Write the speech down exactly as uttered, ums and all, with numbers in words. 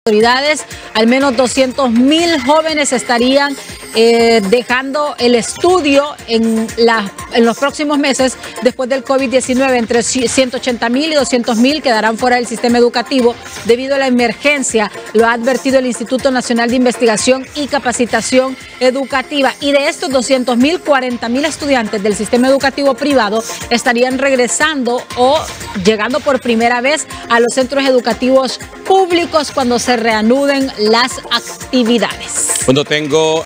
autoridades, al menos doscientos mil jóvenes estarían eh, dejando el estudio en, la, en los próximos meses después del COVID diecinueve. Entre ciento ochenta mil y doscientos mil quedarán fuera del sistema educativo debido a la emergencia, lo ha advertido el Instituto Nacional de Investigación y Capacitación Educativa. Y de estos doscientos mil, cuarenta mil estudiantes del sistema educativo privado estarían regresando o llegando por primera vez a los centros educativos públicos cuando se reanuden las actividades. Cuando tengo